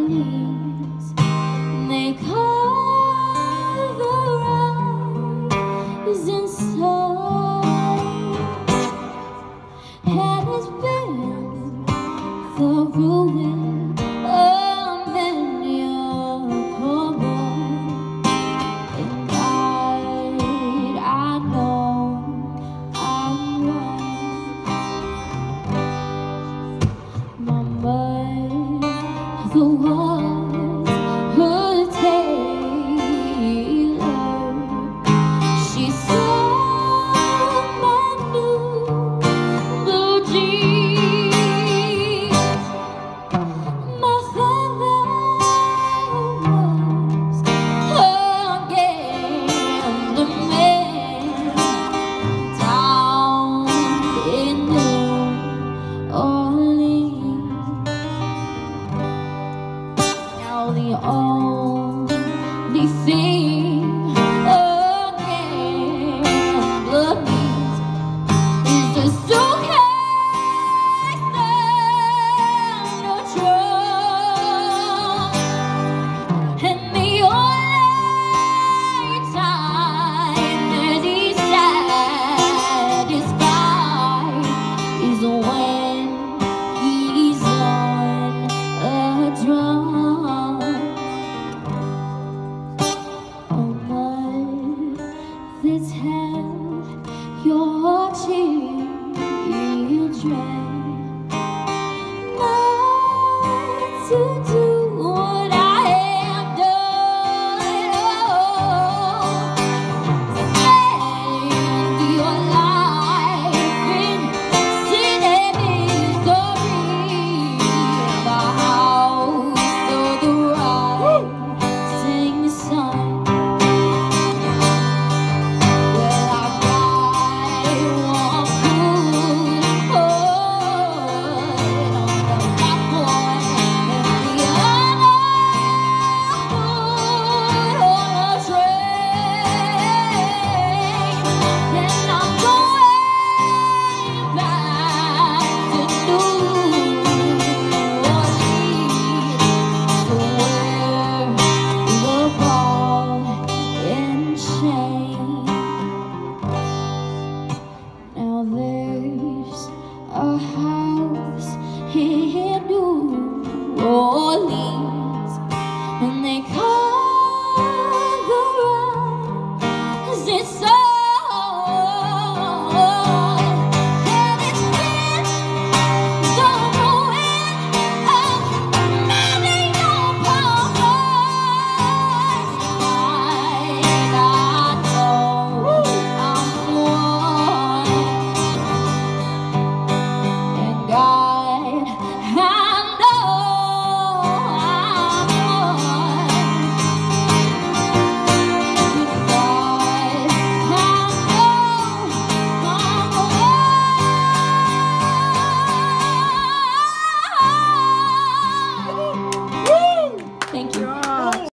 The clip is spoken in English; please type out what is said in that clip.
leaves, they cover eyes inside. Has been the ruin of many a poor boy, and I know I'm right. Mama, the was her tailor. She sewed my new blue jeans. My father was again the man down in New Orleans. Now the only thing a gambler needs is a suitcase and a trunk, and the only time that he's satisfied is when he's on a drum. Oh, mothers, have your children not to do